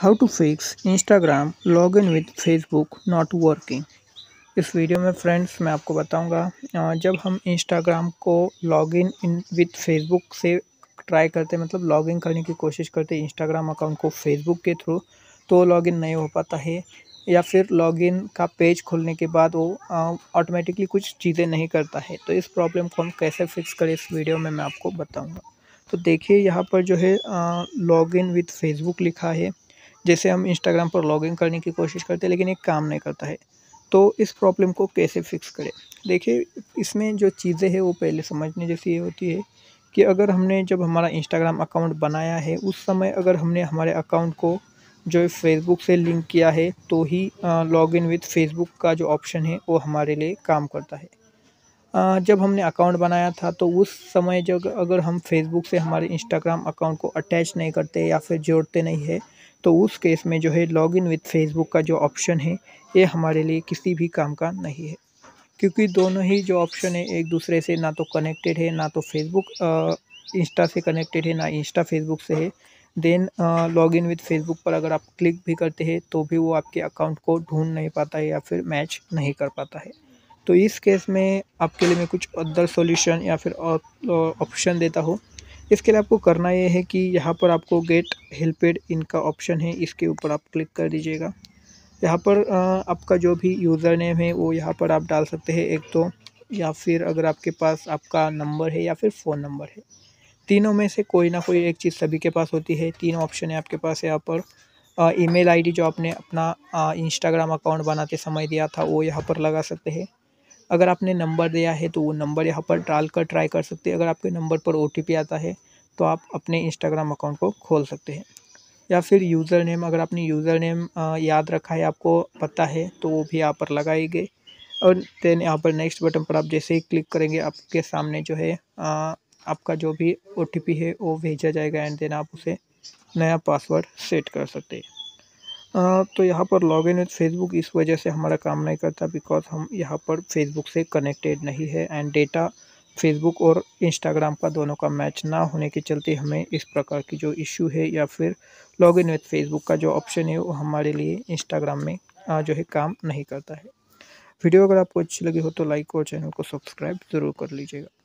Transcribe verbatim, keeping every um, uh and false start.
How to fix Instagram login with Facebook not working. इस video में friends मैं आपको बताऊंगा अ, जब हम इंस्टाग्राम को लॉगिन इन विद फेसबुक से ट्राई करते हैं, मतलब लॉगिन करने की कोशिश करते हैं इंस्टाग्राम अकाउंट को फेसबुक के थ्रू, तो लॉगिन नहीं हो पाता है या फिर लॉगिन का पेज खोलने के बाद वो ऑटोमेटिकली कुछ चीज़ें नहीं करता है। तो इस प्रॉब्लम को हम कैसे फिक्स करें इस वीडियो में मैं आपको बताऊँगा। तो देखिए यहाँ पर जो है लॉगिन विद फेसबुक लिखा है। जैसे हम इंस्टाग्राम पर लॉगिन करने की कोशिश करते हैं लेकिन ये काम नहीं करता है। तो इस प्रॉब्लम को कैसे फिक्स करें? देखिए, इसमें जो चीज़ें हैं वो पहले समझने जैसी ये होती है कि अगर हमने जब हमारा इंस्टाग्राम अकाउंट बनाया है उस समय अगर हमने हमारे अकाउंट को जो है फेसबुक से लिंक किया है तो ही लॉगिन विद फेसबुक का जो ऑप्शन है वो हमारे लिए काम करता है। अ, जब हमने अकाउंट बनाया था तो उस समय जब अगर हम फेसबुक से हमारे इंस्टाग्राम अकाउंट को अटैच नहीं करते या फिर जोड़ते नहीं है, तो उस केस में जो है लॉगिन विद फेसबुक का जो ऑप्शन है ये हमारे लिए किसी भी काम का नहीं है। क्योंकि दोनों ही जो ऑप्शन है एक दूसरे से ना तो कनेक्टेड है, ना तो फेसबुक अ, इंस्टा से कनेक्टेड है, ना इंस्टा फेसबुक से है। Then uh, login with Facebook पर अगर आप क्लिक भी करते हैं तो भी वो आपके अकाउंट को ढूँढ नहीं पाता है या फिर मैच नहीं कर पाता है। तो इस केस में आपके लिए मैं कुछ अदर सॉल्यूशन या फिर अ, ऑप्शन देता हूँ। इसके लिए आपको करना ये है कि यहाँ पर आपको गेट हेल्पेड इनका ऑप्शन है, इसके ऊपर आप क्लिक कर दीजिएगा। यहाँ पर अ, आपका जो भी यूज़र नेम है वो यहाँ पर आप डाल सकते हैं एक तो, या फिर अगर आपके पास आपका नंबर है या फिर फ़ोन नंबर है। तीनों में से कोई ना कोई एक चीज़ सभी के पास होती है। तीन ऑप्शन है आपके पास यहाँ पर। अ, ईमेल आईडी जो आपने अपना अ, इंस्टाग्राम अकाउंट बनाते समय दिया था वो यहाँ पर लगा सकते हैं। अगर आपने नंबर दिया है तो वो नंबर यहाँ पर डालकर ट्राई कर सकते हैं। अगर आपके नंबर पर ओटीपी आता है तो आप अपने इंस्टाग्राम अकाउंट को खोल सकते हैं। या फिर यूज़र नेम, अगर आपने यूज़र नेम अ, याद रखा है, आपको पता है, तो वो भी यहाँ पर लगाएँगे। और देन यहाँ पर नेक्स्ट बटन पर आप जैसे ही क्लिक करेंगे आपके सामने जो है अ, आपका जो भी ओटीपी है वो भेजा जाएगा एंड देन आप उसे नया पासवर्ड सेट कर सकते हैं। अ, तो यहाँ पर लॉगिन विद फेसबुक इस वजह से हमारा काम नहीं करता बिकॉज़ हम यहाँ पर फेसबुक से कनेक्टेड नहीं है एंड डेटा फेसबुक और इंस्टाग्राम का दोनों का मैच ना होने के चलते हमें इस प्रकार की जो इश्यू है या फिर लॉगिन विद फेसबुक का जो ऑप्शन है वो हमारे लिए इंस्टाग्राम में अ, जो है काम नहीं करता है। वीडियो अगर आपको अच्छी लगी हो तो लाइक और चैनल को सब्सक्राइब ज़रूर कर लीजिएगा।